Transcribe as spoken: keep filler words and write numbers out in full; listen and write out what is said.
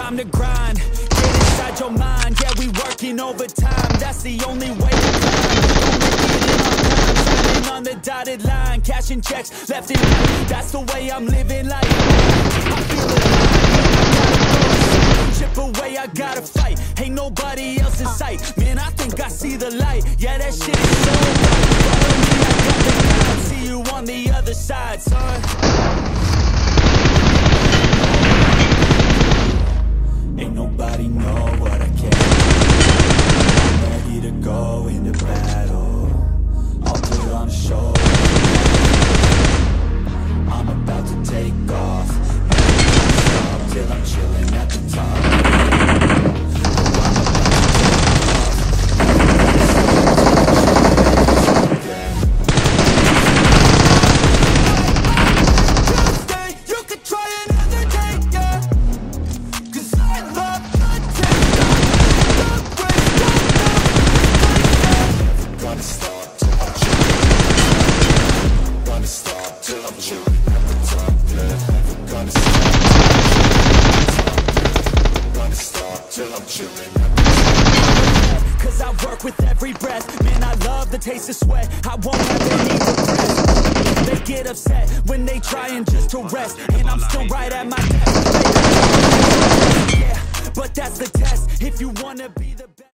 time to grind. Get inside your mind, yeah, we working overtime. That's the only way to climb. On the dotted line, cashing checks left and right. That's the way I'm living life. I feel it. Chip away, I gotta fight. Ain't nobody else in sight. Man, I think I see the light. Yeah, that shit is so bright. Follow me, I got the guide. See you on the other side, son. Ain't nobody know what I can. I'm ready to go into battle. I'll put on a show. I'm about to take off. Stop till I'm chilling at the top. You could try another day, yeah. Cause I love the taste. Gonna stop till I'm chilling. Gonna stop till I'm chilling at the top, yeah. Gonna stop. Gonna stop till I'm chilling at the top. Cause I work with every breath. Man, I love the taste of sweat. I won't have any regrets. They get upset when they trying just to rest. And I'm still right at my desk. Yeah, but that's the test. If you wanna be the best.